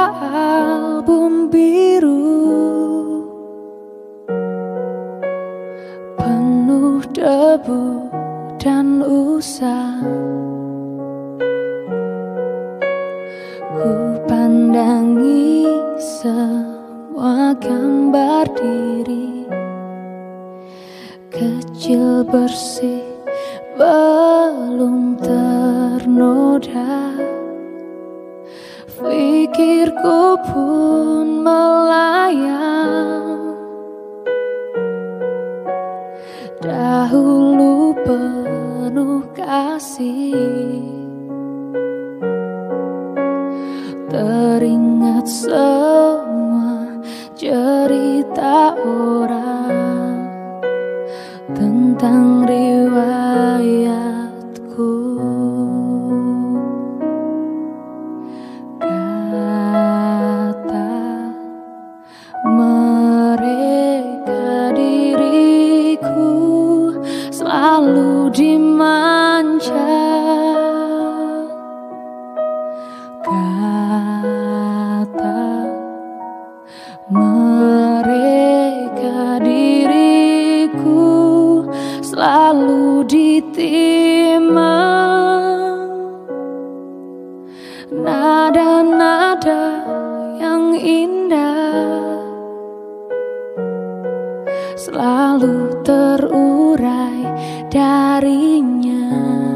album biru penuh debu dan usang. Ku pandangi semua gambar diri kecil bersih belum ternoda. Pikirku pun melayang, dahulu penuh kasih. Teringat semua cerita orang tentang riwayatku. Kata mereka diriku selalu dimanja. Kata mereka diriku selalu ditimang. Nada-nada yang indah selalu terurai darinya.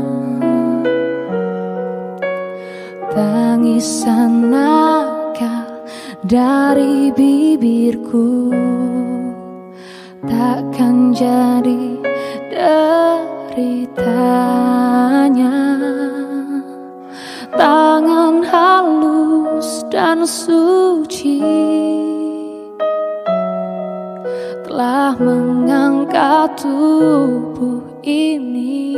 Tangisan nakal dari bibirku takkan jadi deritanya. Tangan halus dan suci telah mengangkat tubuh ini.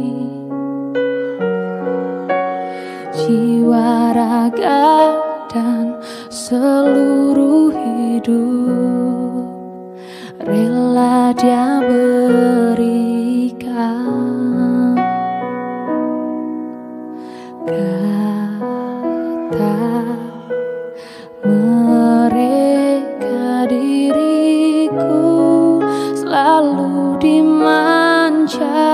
Jiwa, raga, dan seluruh hidup rela Dia berikan. Kata mereka diriku selalu dimanja.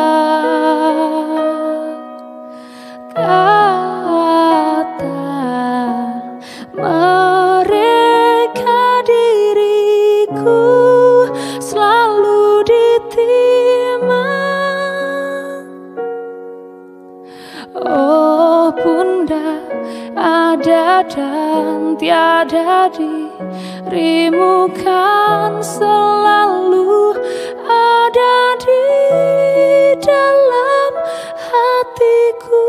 Mereka diriku selalu ditimang. Oh Bunda, ada dan tiada dirimu kan selalu ada di dalam hatiku.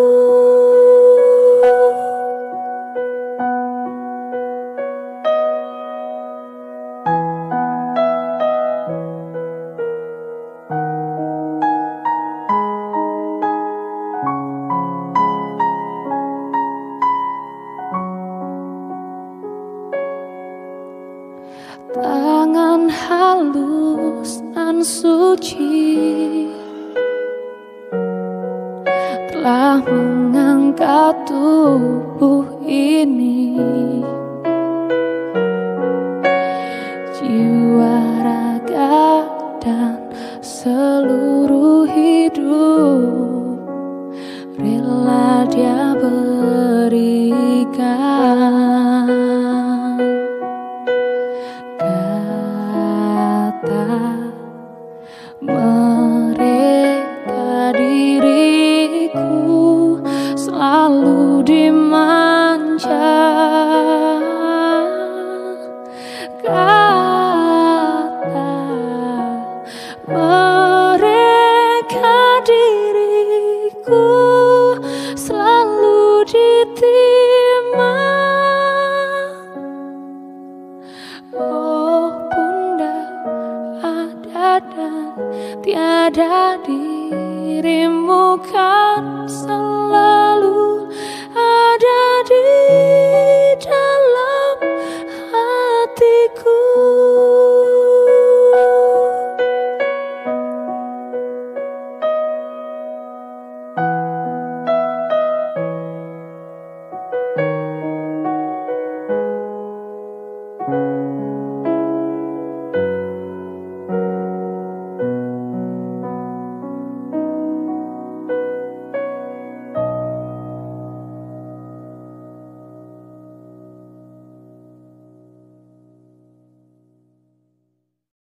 Tangan halus dan suci telah mengangkat tubuh ini. Jiwa, raga, dan seluruh hidup rela Dia berikan. Mereka diriku selalu dimanja. Kata mereka diriku selalu ditimang. Oh Bunda, ada dan tiada dirimu kan selalu ada di dalam hatiku.